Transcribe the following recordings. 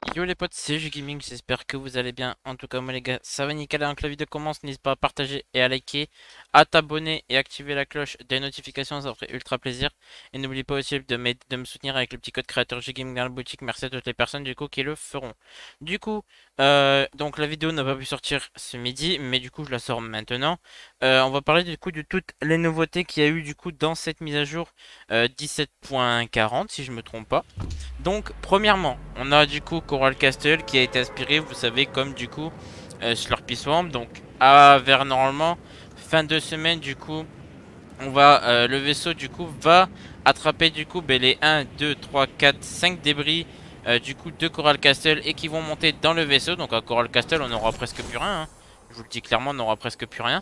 Yo les potes, c'est Gaming, j'espère que vous allez bien. En tout cas, moi les gars, ça va nickel. Avant que la vidéo commence, n'hésite pas à partager et à liker, à t'abonner et activer la cloche des notifications, ça ferait ultra plaisir. Et n'oublie pas aussi de me soutenir avec le petit code créateur Gaming dans la boutique. Merci à toutes les personnes du coup qui le feront. Du coup, donc la vidéo n'a pas pu sortir ce midi, mais du coup je la sors maintenant. On va parler du coup de toutes les nouveautés qu'il y a eu du coup dans cette mise à jour 17.40 si je me trompe pas. Donc, premièrement, on a du coup Coral Castle qui a été aspiré, vous savez, comme du coup Slurpy Swarm. Donc, vers normalement fin de semaine, du coup, le vaisseau du coup va attraper du coup les 1, 2, 3, 4, 5 débris du coup de Coral Castle et qui vont monter dans le vaisseau. Donc, à Coral Castle, on n'aura presque plus rien, hein. Je vous le dis clairement, on n'aura presque plus rien.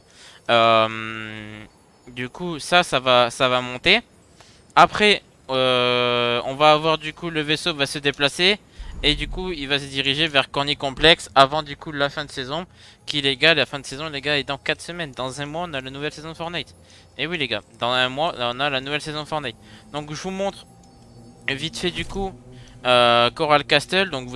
Du coup, ça va monter. Après, on va avoir du coup le vaisseau va se déplacer et du coup il va se diriger vers Corny Complex avant du coup la fin de saison. Qui les gars, la fin de saison les gars est dans 4 semaines. Dans un mois on a la nouvelle saison de Fortnite. Et oui les gars, dans un mois on a la nouvelle saison de Fortnite. Donc je vous montre vite fait du coup Coral Castle. Donc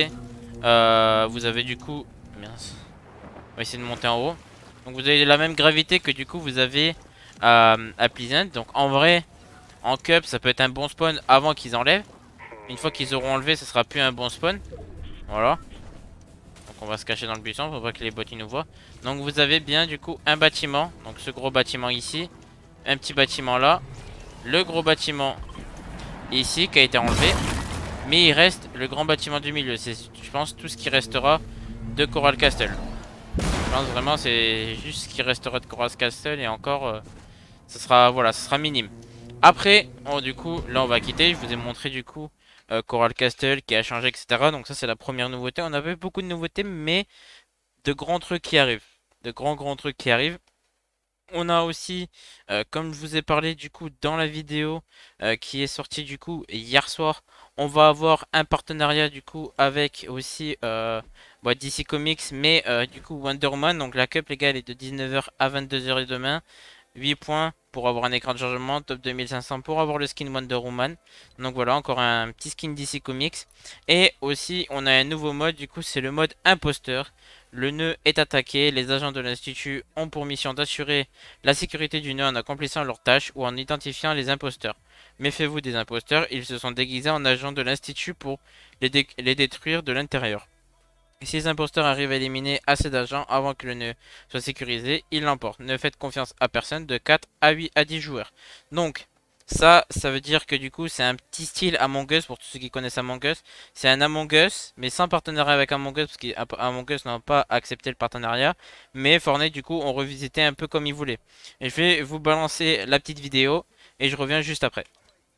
vous avez du coup, mince, on va essayer de monter en haut. Donc vous avez la même gravité que du coup vous avez à Pleasant. Donc en vrai. En cup, ça peut être un bon spawn avant qu'ils enlèvent. Une fois qu'ils auront enlevé, ce sera plus un bon spawn. Voilà. Donc on va se cacher dans le buisson pour pas que les bots ils nous voient. Donc vous avez bien du coup un bâtiment. Donc ce gros bâtiment ici. Un petit bâtiment là. Le gros bâtiment ici qui a été enlevé. Mais il reste le grand bâtiment du milieu. C'est, je pense, tout ce qui restera de Coral Castle. Je pense vraiment c'est juste ce qui restera de Coral Castle. Et encore, ce sera, voilà, ce sera minime. Après, du coup, là on va quitter. Je vous ai montré du coup Coral Castle qui a changé, etc. Donc ça c'est la première nouveauté. On avait beaucoup de nouveautés, mais de grands trucs qui arrivent. De grands trucs qui arrivent. On a aussi, comme je vous ai parlé du coup dans la vidéo qui est sortie du coup hier soir, on va avoir un partenariat du coup avec aussi DC Comics, mais du coup Wonder Woman. Donc la cup les gars elle est de 19h à 22h et demain. 8 points pour avoir un écran de chargement, top 2500 pour avoir le skin Wonder Woman. Donc voilà, encore un petit skin DC Comics. Et aussi, on a un nouveau mode, du coup, c'est le mode imposteur. Le nœud est attaqué, les agents de l'Institut ont pour mission d'assurer la sécurité du nœud en accomplissant leurs tâches ou en identifiant les imposteurs. Méfiez-vous des imposteurs, ils se sont déguisés en agents de l'Institut pour les détruire de l'intérieur. Si les imposteurs arrivent à éliminer assez d'agents avant que le nœud soit sécurisé, ils l'emportent. Ne faites confiance à personne de 4 à 8 à 10 joueurs. Donc, ça veut dire que du coup, c'est un petit style Among Us pour tous ceux qui connaissent Among Us. C'est un Among Us, mais sans partenariat avec Among Us, parce qu'Among Us n'a pas accepté le partenariat. Mais Fortnite, du coup, ont revisité un peu comme ils voulaient. Et je vais vous balancer la petite vidéo, et je reviens juste après.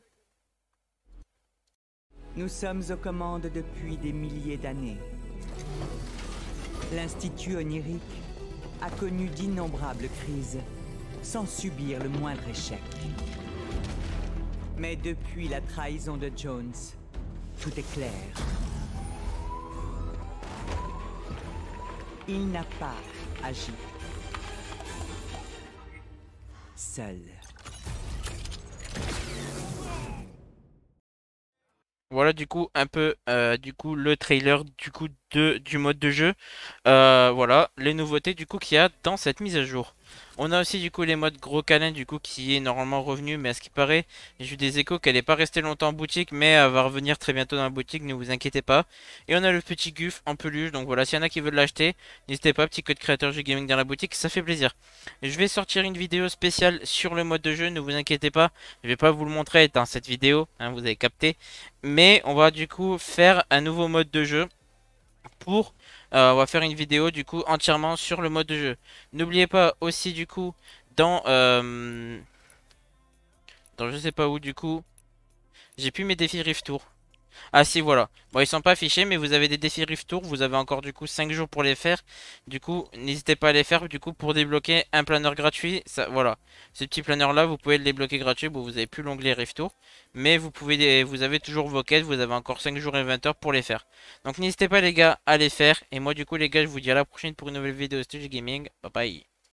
Nous sommes aux commandes depuis des milliers d'années. L'Institut onirique a connu d'innombrables crises sans subir le moindre échec. Mais depuis la trahison de Jones, tout est clair. Il n'a pas agi seul. Voilà du coup un peu du coup le trailer du coup du mode de jeu. Voilà les nouveautés du coup qu'il y a dans cette mise à jour. On a aussi du coup les modes gros câlin du coup qui est normalement revenu, mais à ce qui paraît j'ai eu des échos qu'elle n'est pas restée longtemps en boutique, mais elle va revenir très bientôt dans la boutique, ne vous inquiétez pas. Et on a le petit Guf en peluche, donc voilà, s'il y en a qui veulent l'acheter, n'hésitez pas, petit code créateur Gaming dans la boutique, ça fait plaisir. Je vais sortir une vidéo spéciale sur le mode de jeu, ne vous inquiétez pas, je vais pas vous le montrer dans cette vidéo, hein, vous avez capté. Mais on va du coup faire un nouveau mode de jeu pour on va faire une vidéo du coup entièrement sur le mode de jeu. N'oubliez pas aussi du coup dans dans je sais pas où du coup, j'ai plus mes défis Rift Tour. Ah si voilà. Bon ils sont pas affichés mais vous avez des défis Rift Tour, vous avez encore du coup 5 jours pour les faire. Du coup n'hésitez pas à les faire du coup pour débloquer un planeur gratuit. Ça, voilà. Ce petit planeur là vous pouvez le débloquer gratuit. Bon vous avez plus l'onglet Rift Tour. Mais vous avez toujours vos quêtes, vous avez encore 5 jours et 20 heures pour les faire. Donc n'hésitez pas les gars à les faire. Et moi du coup les gars je vous dis à la prochaine pour une nouvelle vidéo Studio Gaming. Bye bye.